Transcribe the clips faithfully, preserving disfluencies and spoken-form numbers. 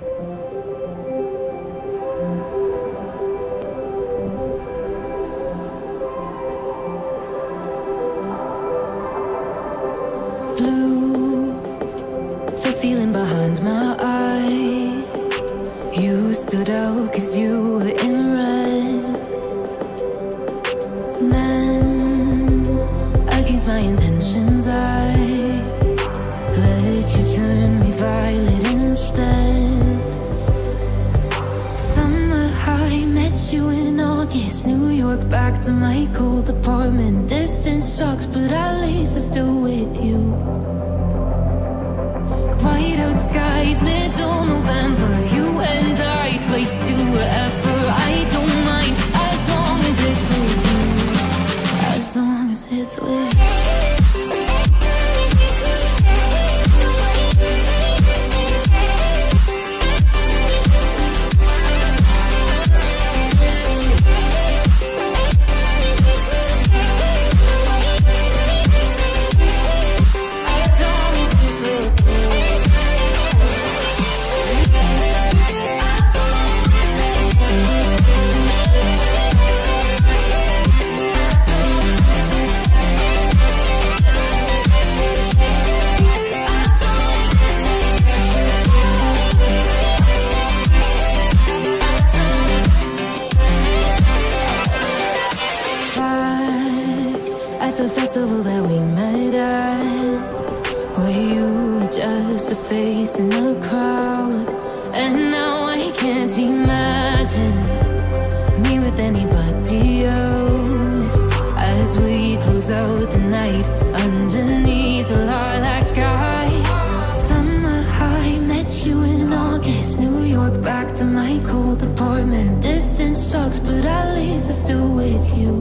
Blue, the feeling behind my eyes. You stood out 'cause you were in red. Then, against my intentions, I let you turn me violet instead. Summer high, met you in August. New York, back to my cold apartment. Distance sucks, but at least I'm still with you. Whiteout skies, middle November. You and I, flights to wherever. I don't mind, as long as it's with you. As long as it's with you. That we met at, where you were just a face in a crowd. And now I can't imagine me with anybody else. As we close out the night underneath the lilac sky. Summer high, met you in August. New York, back to my cold apartment. Distance sucks, but at least I'm still with you.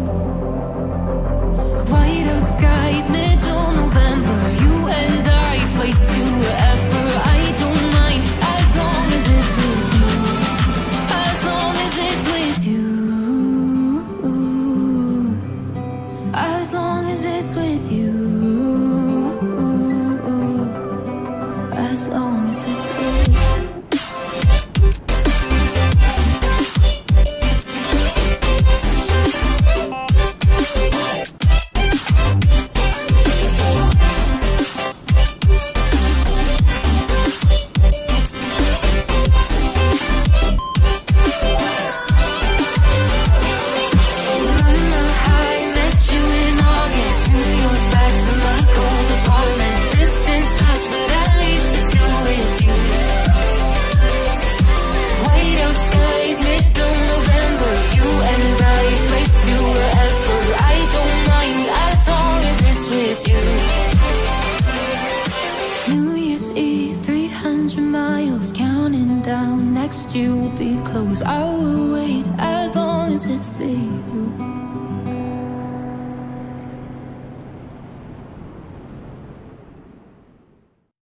Whiteout skies, middle November. You and I, flights to wherever. I don't mind, as long as it's with you. As long as it's with you. As long as it's with you. As long as it's with you. You will be close. I will wait as long as it's for you.